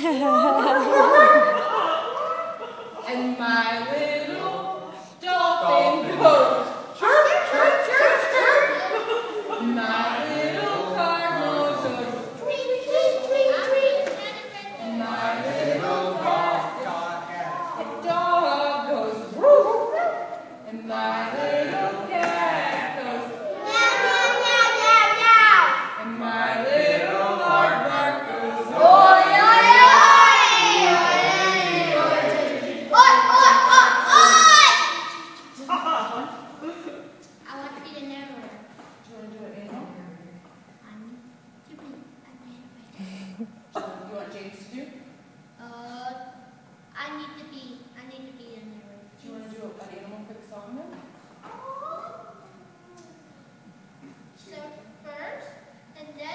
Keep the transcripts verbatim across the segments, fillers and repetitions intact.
And my little dolphin goes chirp, chirp, chirp, chirp. My little cardinal goes tweet, tweet, tweet, tweet. And my little dog, dog goes woof. And my little cat goes meow, meow, meow, meow. And my little aardvark goes oi, oi, oi. You want James to do? Uh, I need to be, I need to be in there. Do you want to do an animal quick song then? So first, and then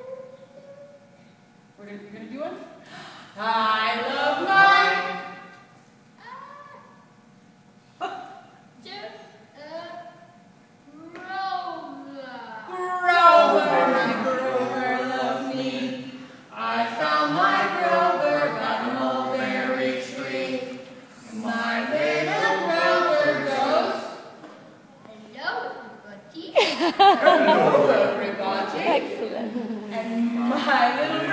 We're gonna, you're gonna do one? I love my hello everybody. Excellent. And my little